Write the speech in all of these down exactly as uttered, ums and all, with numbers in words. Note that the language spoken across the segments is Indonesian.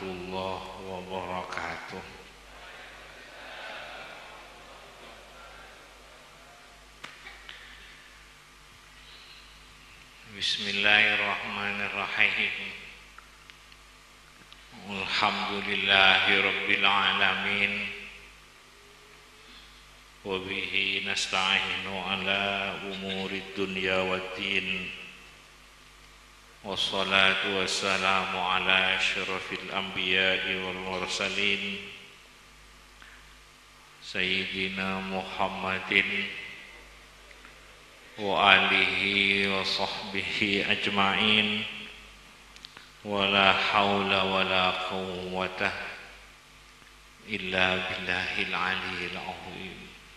warahmatullahi wabarakatuh. Bismillahirrahmanirrahim. Alhamdulillahi rabbil alamin. Wa bihi nasta'inu ala umurid dunya waddin. Wassalatu wassalamu ala asyrafil anbiya'i wal mursalin Sayyidina Muhammadin wa alihi wa sahbihi ajma'in. Wa la hawla wa la quwwata illa billahil aliyil azim.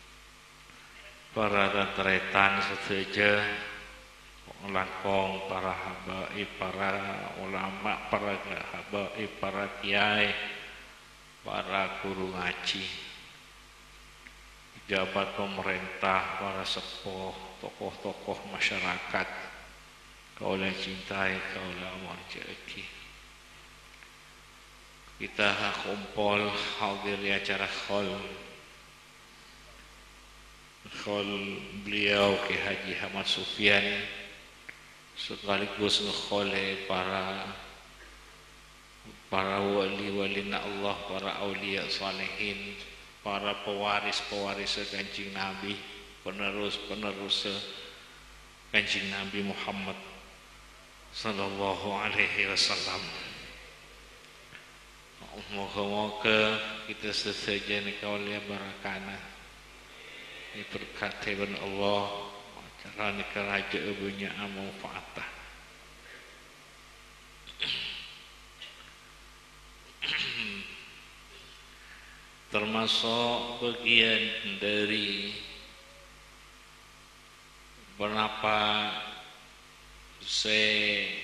Para retretan sedaja, langkong para habaib, para ulama, para habaib, para kiai, para guru ngaji, pejabat pemerintah, para sepuh, tokoh-tokoh masyarakat, kaulah cintai, kaulah marjaki. Kita kumpul hadir di acara khol khol beliau Ki Haji Ahmad Sufyan, sekaligus ngekhole para para wali-walina Allah, para aulia salihin, para pewaris-pewaris Kanjeng Nabi, penerus-penerus Kanjeng Nabi Muhammad sallallahu alaihi wasallam. Moga-moga kita sesajen kaulia barakana diberkati oleh Allah, acara kerajaan punya manfaatah. Termasuk bagian dari kenapa saya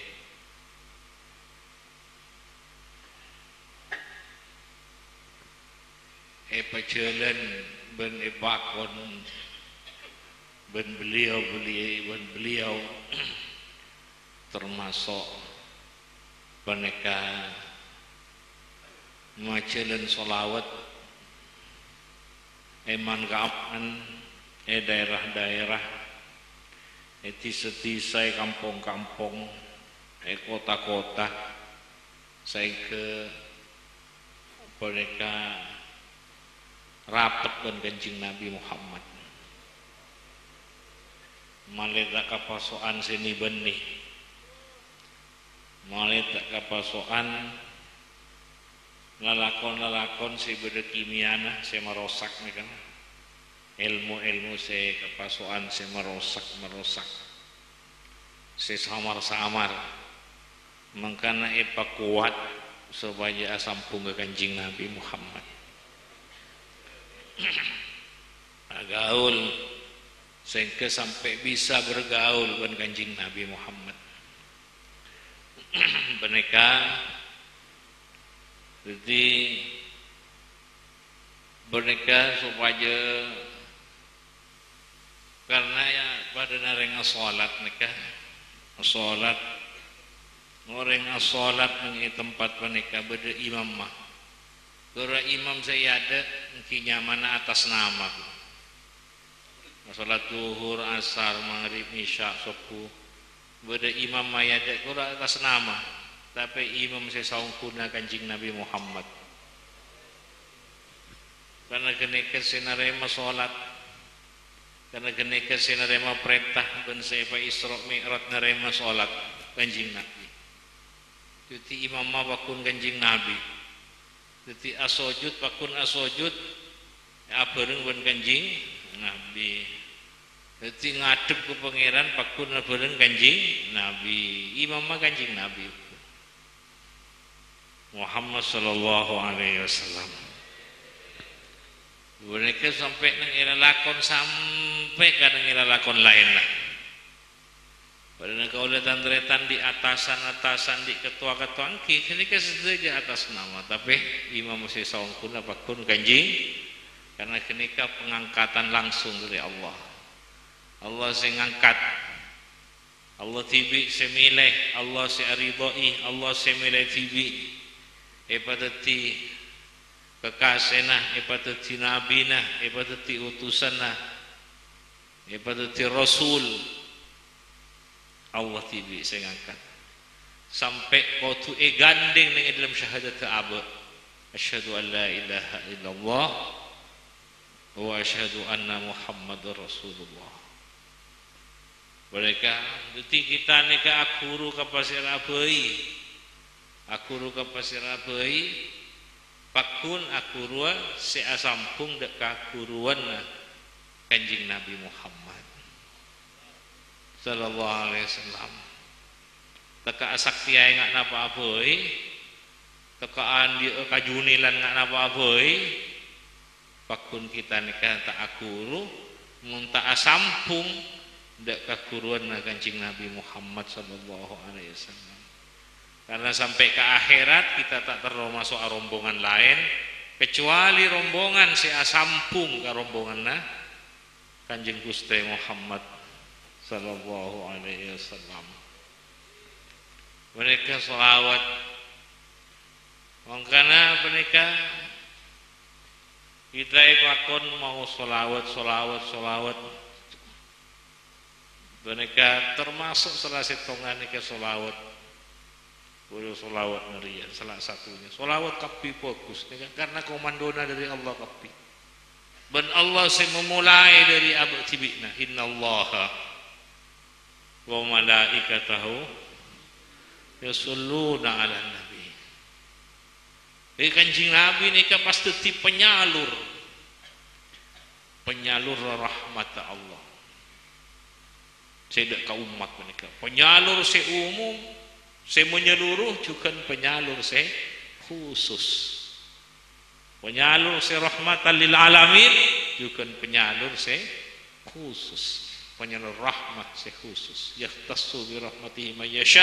epajalan ben epakon ben beliau beliau ben beliau termasuk peneka majalan solawat eman kapan e daerah-daerah e desa-desa e kampung-kampung e kota-kota saya ke mereka rapat dengan Kanjeng Nabi Muhammad. Malih tak kapasokan sini benih, malih tak kapasokan lalakon-lalakon si beda kimiana si merosak mereka, ilmu-ilmu si kapasokan si merosak merosak si samar-samar, makanya epa kuat supaya asampung ke Kanjeng Nabi Muhammad. Gaul sehingga sampai bisa bergaul dengan Kanjeng Nabi Muhammad. Mereka jadi mereka supaya karena ya pada nareng salat mereka salat orang salat di tempat mereka beda imam mah. Kira imam saya ada mungkin mana atas nama salat zuhur, asar, maghrib, isya, subuh beda imam mayada kira atas nama, tapi imam saya saungkuna Kanjeng Nabi Muhammad karena keneka sinarema salat, karena keneka sinarema perintah dan saya Isra Mi'raj narema salat Kanjeng Nabi. Jadi imam mah bakun Kanjeng Nabi. Jadi asojud pakun asojud abareng ben Kanjeng Nabi. Jadi ngadep ke pangeran pakun abareng Kanjeng Nabi. Imam mah Kanjeng Nabi Muhammad sallallahu alaihi wasallam. Mereka sampai nang ira lakon sampai kadang ira lakon lain lah. Padahal kaulah tandretan di atasan-atasan di ketua-ketua angki, ini kesedaja atas nama, tapi imam masih saungkun apapun Kanjeng, karena kenika pengangkatan langsung dari Allah. Allah sing ngangkat, Allah tibi semilih, Allah si aridoi, Allah semilih tibi. ipatati kekasihna, ipatati nabina, ipatati utusanna, ipatati rasul. Allah tibi saya ngangkat sampai kau tu e gandeng dengan dalam syahadat aba asyhadu an la ilaha illallah wa asyhadu anna muhammadar rasulullah. Mereka detik kita nika akuru ka pasir abai, akuru ka pasir abai, pakun akurua se asampung dek kakuruan Kanjeng Nabi Muhammad sallallahu alaihi wasallam. Teka asakti ay ngak napa abai, tekaan di kajunilan ngak napa abai, pakun kita nikah tak akuru mun tak asampung dak kakuruan Kanjeng Nabi Muhammad sallallahu alaihi wasallam. Karena sampai ke akhirat kita tak terlalu masuk rombongan lain kecuali rombongan si asampung ke rombonganna Kanjeng Gusti Muhammad sallallahu alaihi wasallam. Mereka selawat, makanya mereka kita ikon mau selawat, selawat, selawat. Mereka termasuk salah setongan mereka selawat, boleh selawat ngerian salah satunya. Selawat kapi fokus, karena komandona dari Allah kapi. Dan Allah saya memulai dari abad tibikna. Inna Allaha wa malaikatahu yusholluna ala nabi. Jadi Kanjeng Nabi ini kan pasti penyalur, penyalur rahmat Allah. Saya ke umat mereka. Penyalur se umum, se menyeluruh juga penyalur se khusus. Penyalur se rahmatan lil alamin juga penyalur se khusus. Penyalur rahmat se khusus. Yahtassu bi rahmatihi may yasha.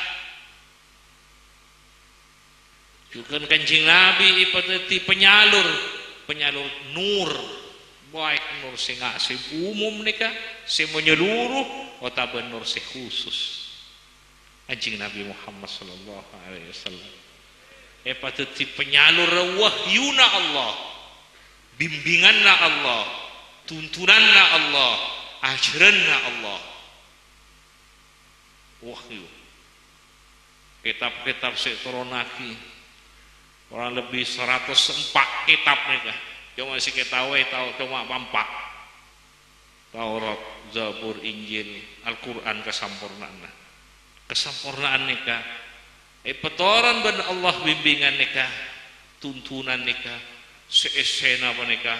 Juga Kanjeng Nabi ipatati penyalur, penyalur nur. Baik nur se ngasih umum nika, se menyeluruh atau nur se khusus. Kanjeng Nabi Muhammad sallallahu alaihi wasallam. Ipatati penyalur wahyuna Allah, bimbinganna Allah, tuntunanna Allah, ajaranna Allah. Wahyu. Kitab-kitab se turonaki. Orang lebih seratus empat kitab mereka. Cuma si kita tahu tahu cuma empat. Taurat, Zabur, Injil, Al-Qur'an kesempurnaan. Kesempurnaan nikah. Eh petoran ben Allah bimbingan nikah, tuntunan nikah, seesena apa nikah.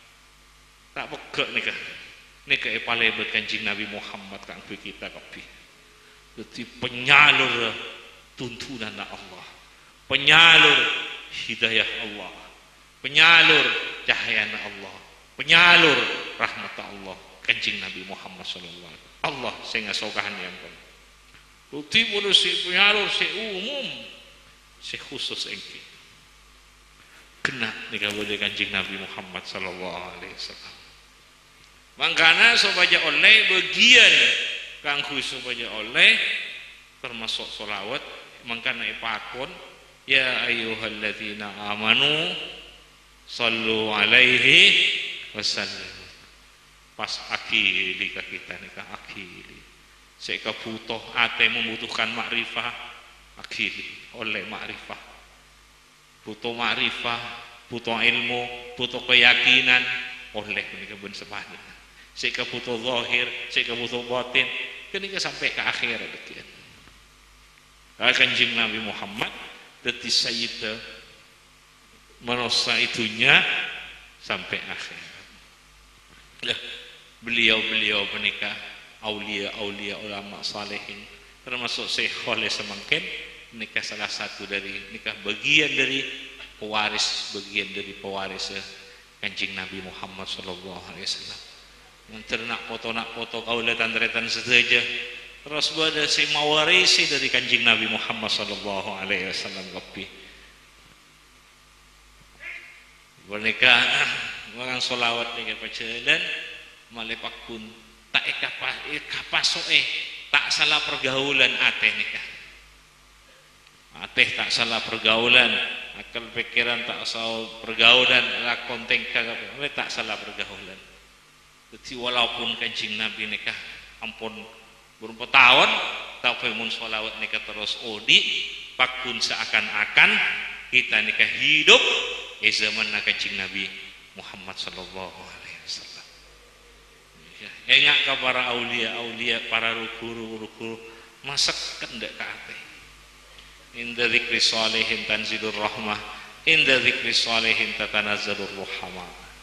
Tak begek nikah. Nikah e paling Kanjeng Nabi Muhammad kang kita kapi. Dadi penyalur tuntunan Allah. Penyalur hidayah Allah, penyalur cahaya Allah, penyalur rahmat Allah Kanjeng Nabi Muhammad sallallahu alaihi wasallam. Allah sehingga sokahan yang pun bukti pun si penyalur si umum si khusus engki kena nikah boleh Kanjeng Nabi Muhammad sallallahu alaihi wasallam. Mangkana supaya oleh bagian kang khusus supaya oleh termasuk solawat mangkana ipakon. Ya ayyuhalladzina amanu sallu alaihi wasallam. Pas akili ka kita nikah akili. Seka butuh ate membutuhkan makrifah akili oleh makrifah. Butuh makrifah, butuh ilmu, butuh keyakinan oleh menika ben sebahna. Seka butuh zahir, seka butuh batin, kenika sampai ke akhirat begitu. Kanjeng Nabi Muhammad dadi sayyidah manusia itunya sampai akhir. Lah beliau-beliau menikah aulia-aulia ulama salihin termasuk Syekh Khalid Semangkin nikah salah satu dari nikah bagian dari pewaris bagian dari pewaris Kanjeng Nabi Muhammad sallallahu alaihi wasallam. Yang ternak foto nak foto kaula tandretan sedaja terus ada si mawarisi dari Kanjeng Nabi Muhammad sallallahu alaihi wasallam kopi. Mereka orang solawat dengan pacaran malepak pun tak ekapa ekapasoe tak salah pergaulan ateh nikah. Ateh tak salah pergaulan akal pikiran tak salah pergaulan lakon tingkah apa tak salah pergaulan. Jadi walaupun Kanjeng Nabi nikah ampun berapa tahun tak pengen sholawat nikah terus odi pakun seakan-akan kita nikah hidup di zaman Kanjeng Nabi Muhammad sallallahu alaihi wasallam. Enggak ke para aulia-aulia, para ruku-ruku masak kendak ke ate. Inda dzikri sholihin tanzilur rahmah, inda dzikri sholihin tatanazzalur rahmah.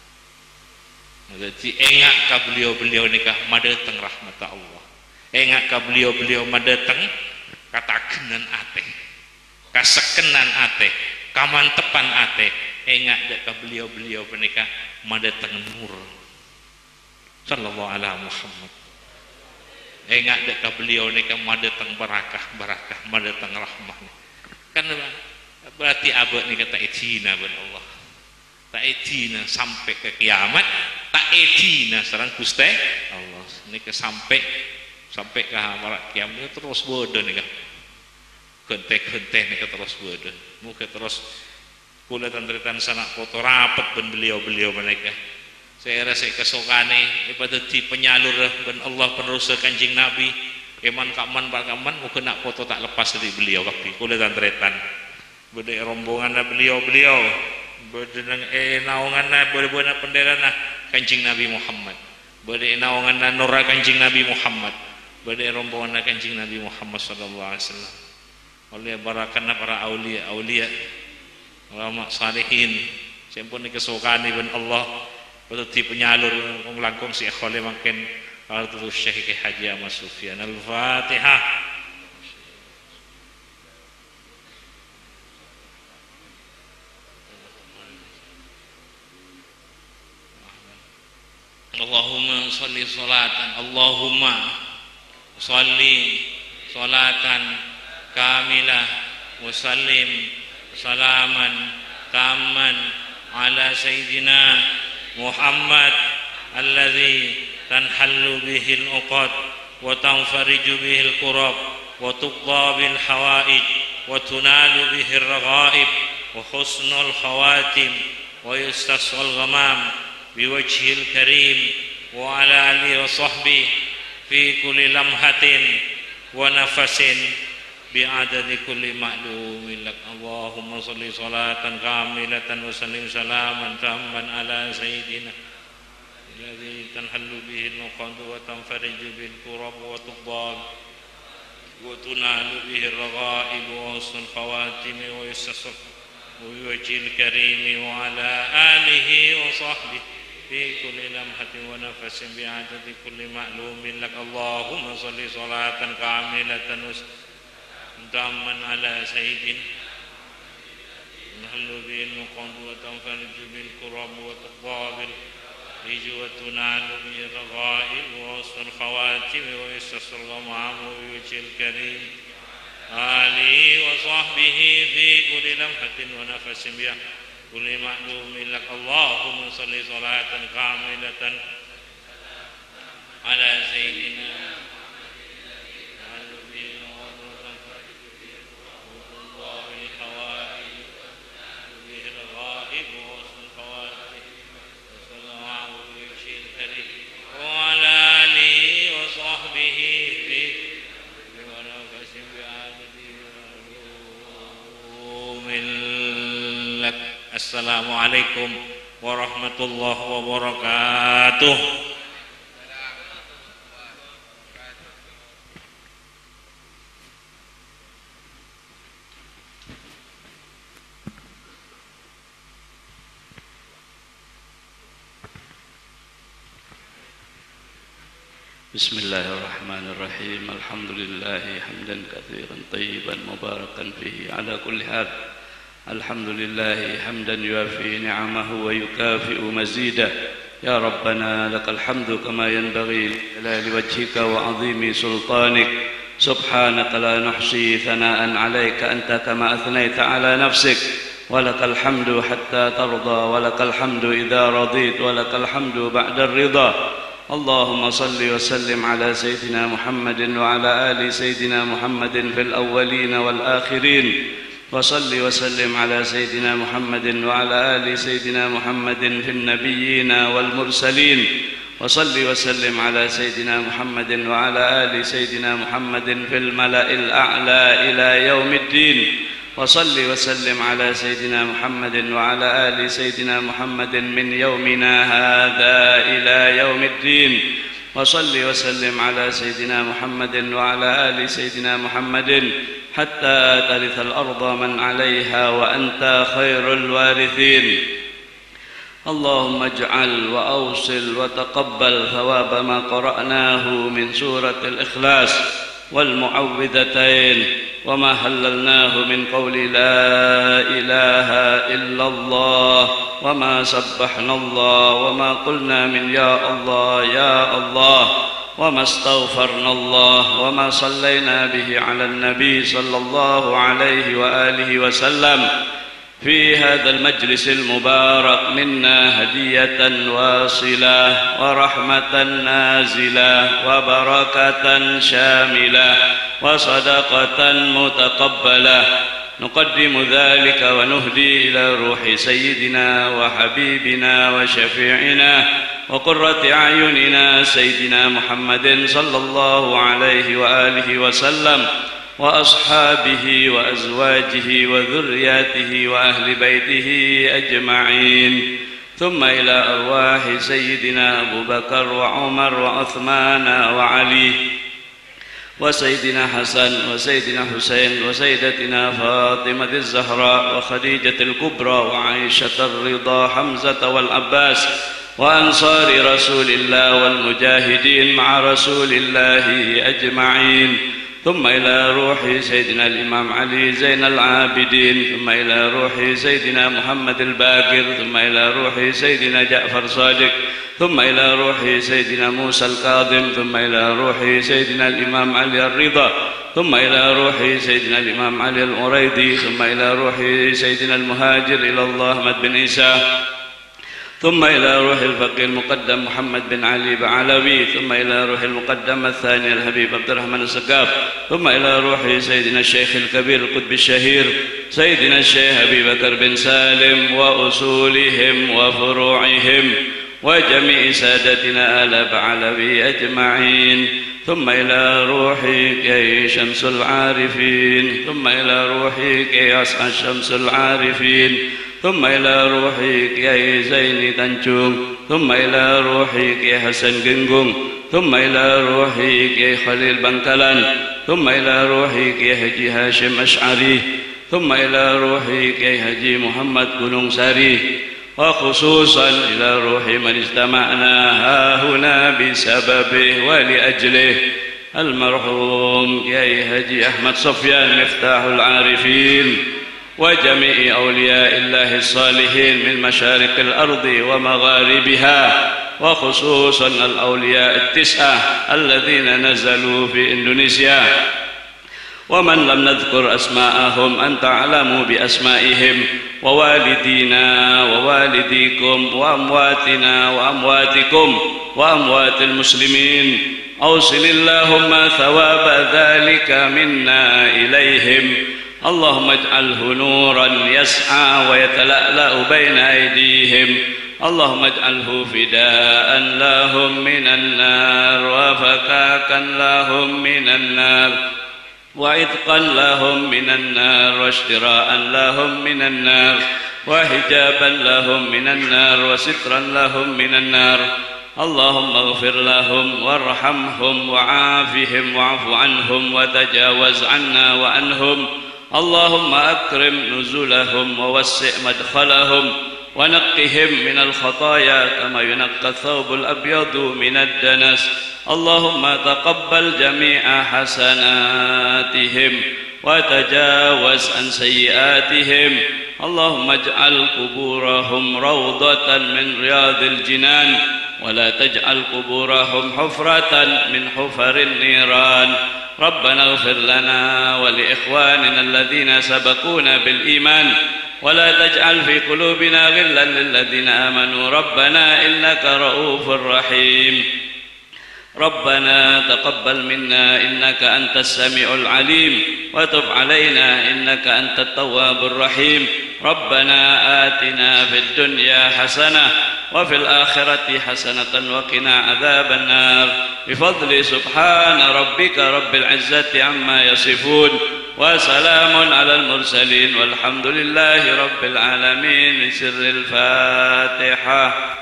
Jadi enggak ke beliau-beliau nikah madateng rahmat Allah. Enggak ke beliau-beliau madateng katakenan ate. Kasekenan ate, kamantepan ate. Enggak ke beliau-beliau menikah madateng nur. Sallallahu alaihi Muhammad. Enggak ke beliau nikah madateng barakah, barakah madateng rahmah. Kan berarti abad ni kata itina ben Allah. Tak itina sampai ke kiamat, tak itina serang Gusti Allah. Ni ke sampai sampai ke marat kiamat terus bodoh ni kan. Gente-gente ni ke terus bodoh. Muka terus kula tandritan sanak foto rapat ben beliau-beliau mereka. Saya rasa kesokane ibadah di penyalur ben Allah penerus Kanjeng Nabi. Eman kaman bakaman muka nak foto tak lepas dari beliau waktu kula tandritan. Bede rombongan beliau-beliau, bede nang eh naungan bede-bede penderana Kanjeng Nabi Muhammad. Bede naungan nurra Kanjeng Nabi Muhammad. Bede rombongan Kanjeng Nabi Muhammad sallallahu alaihi wasallam. Oleh barakan para aulia, aulia ulama salihin. Sampun kesokane ben Allah betul di penyalur wong langkung si ikhwale makin Al-Tutus Syekh Haji Ahmad Sufyan. Al-Fatihah. Allahumma sholli sholatan Allahumma sholli sholatan kamilah wa sallim salaman tamman ala sayyidina Muhammad alladzi tanhallu bihi al-uqad wa tanfariju bihi al-kurab wa tuqda bil hawaij wa tunalu bihi ar-raghaib wa husnul khawatim wa yustasqal ghamam biwajhil karim wa ala alihi wa sahbihi fi kulli lamhatin wa nafasin bi'adadi kulli ma'lumin lak. Allahumma sholli sholatan kamilatan wa sallim salaman tamman ala sayyidina alladhi tanhallu bihi al-uqad wa tanfariju bil kurab wa tuqdal wa tunalu bihi ar-raghaib wa husnul khawatim wa yustasqal wa biwajhil karim wa ala alihi wa sahbihi fi kulli lamhatin wa nafasin bi'adadi kulli ma'lumin lak. Allahumma sholli sholatan kamilatan wa tamman ala sayyidin nahlu bil muqad wa tanfariju bil kurab wa tuqabil hiju wa tunalu bil raghaib wa husnul khawatim wa yastasqal ghamam wa yujil karim ali wa sahbihi fi kulli lamhatin wa nafasin bi kulli ma'lumin lak. Allahumma sholli sholatan kamilatan ala sayyidina Assalamualaikum warahmatullahi wabarakatuh. Bismillahirrahmanirrahim. Alhamdulillahi hamdan katsiran tayyiban mubarakan fihi ala kulli hal. الحمد لله حمدا يوافي نعمه ويكافئ مزيده يا ربنا لك الحمد كما ينبغي لجلال وجهك وعظيم سلطانك سبحانك لا نحصي ثناء عليك أنت كما أثنيت على نفسك ولك الحمد حتى ترضى ولك الحمد إذا رضيت ولك الحمد بعد الرضا. اللهم صل وسلم على سيدنا محمد وعلى آل سيدنا محمد في الأولين والآخرين وصل وسلم على سيدنا محمد وعلى آل سيدنا محمد في النبيين والمرسلين وصل وسلم على سيدنا محمد وعلى آل سيدنا محمد في الملأ الأعلى إلى يوم الدين وصل وسلم على سيدنا محمد وعلى آل سيدنا محمد من يومنا هذا إلى يوم الدين وصل وسلم على سيدنا محمد وعلى آل سيدنا محمد حتى ترث الأرض من عليها وأنت خير الوارثين. اللهم اجعل وأوصل وتقبل ثواب ما قرأناه من سورة الإخلاص والمعوذتين وما هللناه من قول لا إله إلا الله وما سبحنا الله وما قلنا من يا الله يا الله وما استغفرنا الله وما صلينا به على النبي صلى الله عليه وآله وسلم في هذا المجلس المبارك منا هدية واصلة ورحمة نازلة وبركة شاملة وصدقة متقبلة نقدم ذلك ونهدي إلى روح سيدنا وحبيبنا وشفيعنا وقرة أعيننا سيدنا محمد صلى الله عليه وآله وسلم وأصحابه وأزواجه وذرياته وأهل بيته أجمعين ثم إلى أرواح سيدنا أبو بكر وعمر وعثمان وعلي وسيدنا حسن وسيدنا حسين وسيدتنا فاطمة الزهراء وخديجة الكبرى وعائشة الرضا حمزة والعباس وأنصار رسول الله والمجاهدين مع رسول الله أجمعين ثم إلى روح سيدنا الإمام علي زين العابدين ثم إلى روح سيدنا محمد الباقر ثم إلى روح سيدنا جعفر صادق ثم إلى روح سيدنا موسى الكاظم ثم إلى روح سيدنا الإمام علي الرضا ثم إلى روح سيدنا الإمام علي الأريدي ثم إلى روح سيدنا المهاجر إلى الله أحمد بن عيسى ثم إلى روح الفقيه المقدم محمد بن علي بعلوي ثم إلى روح المقدم الثاني الحبيب عبد الرحمن السقاف ثم إلى روح سيدنا الشيخ الكبير القطب الشهير سيدنا الشيخ أبي بكر بن سالم وأصولهم وفروعهم وجميع سادتنا آل بعلوي أجمعين ثم إلى روحك يا شمس العارفين ثم إلى روحك يا شمس العارفين ثم إلى روحك يا زين تنجوم ثم إلى روحك يا حسن جنجون ثم إلى روحك يا خليل بنكلان ثم إلى روحك يا حجي هاشم أشعري ثم إلى روحك يا حجي محمد كنون ساري وخصوصا إلى روح من اجتمعنا ها هنا بسببه ولأجله المرحوم يا حجي أحمد صفيان مفتاح العارفين وجميع أولياء الله الصالحين من مشارق الأرض ومغاربها وخصوصا الأولياء التسعة الذين نزلوا في إندونيسيا ومن لم نذكر أسماءهم أنت أعلم بأسمائهم ووالدينا ووالديكم وأمواتنا وأمواتكم وأموات المسلمين أوصل اللهم ثواب ذلك منا إليهم اللهم اجعله نورا يسعى ويتلألأ بين أيديهم اللهم اجعله فداء لهم من النار وفكاكا لهم من النار وعتقا لهم من النار واشتراء لهم من النار وحجابا لهم من النار وسترا لهم من النار اللهم اغفر لهم وارحمهم وعافهم واعف عنهم وتجاوز عنا وعنهم اللهم أكرم نزلهم ووسع مدخلهم ونقهم من الخطايا كما ينقى الثوب الأبيض من الدنس اللهم تقبل جميع حسناتهم وتجاوز عن سيئاتهم اللهم اجعل قبورهم روضة من رياض الجنان ولا تجعل قبورهم حفرة من حفر النيران ربنا اغفر لنا ولإخواننا الذين سبقونا بالإيمان ولا تجعل في قلوبنا غلا للذين آمنوا ربنا إنك رؤوف رحيم ربنا تقبل منا إنك أنت السميع العليم وتب علينا إنك أنت التواب الرحيم ربنا آتنا في الدنيا حسنة وفي الآخرة حسنة وقنا عذاب النار بفضل سبحان ربك رب العزة عما يصفون وسلام على المرسلين والحمد لله رب العالمين من سر الفاتحة.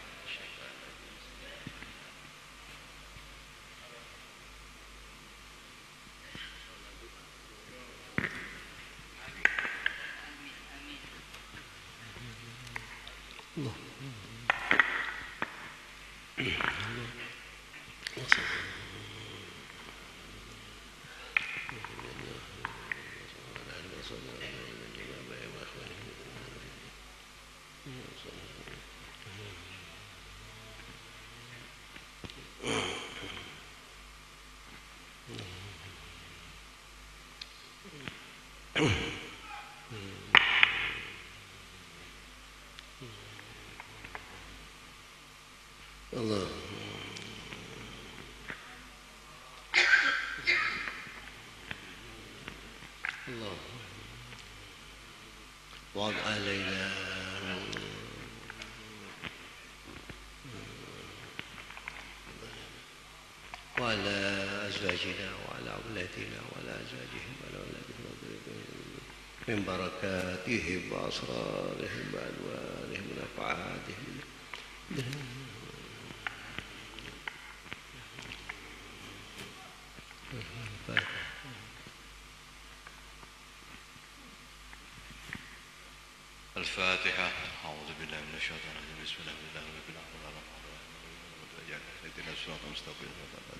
الله الله وضع علينا وعلى أزواجنا وعلى أولادنا وعلى أزواجهم وعلى أولادهم من بركاتهم وأسرارهم وألوانهم ونفعاتهم الفاتحة. أعوذ بالله من الشيطان الرجيم. بسم الله الرحمن الرحيم. اهدنا الصراط المستقيم.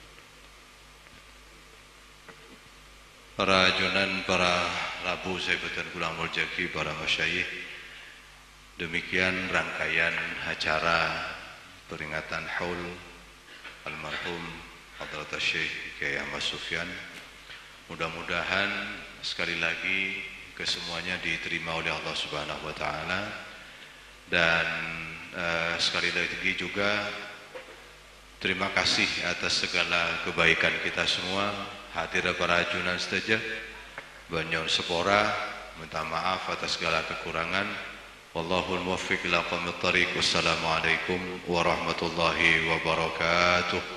Para ajunan, para rabu, sahabatan kulang muljaki, para masyayikh, demikian rangkaian acara peringatan haul almarhum Hadrat Syekh Kiai Ahmad Sufyan. Mudah-mudahan sekali lagi kesemuanya diterima oleh Allah Subhanahu wa taala, dan uh, sekali lagi juga terima kasih atas segala kebaikan kita semua. Hadir para ajunan sedaja, banyak sepora, minta maaf atas segala kekurangan. Wallahul muwaffiq ila aqwamit thariq. Wassalamualaikum warahmatullahi wabarakatuh.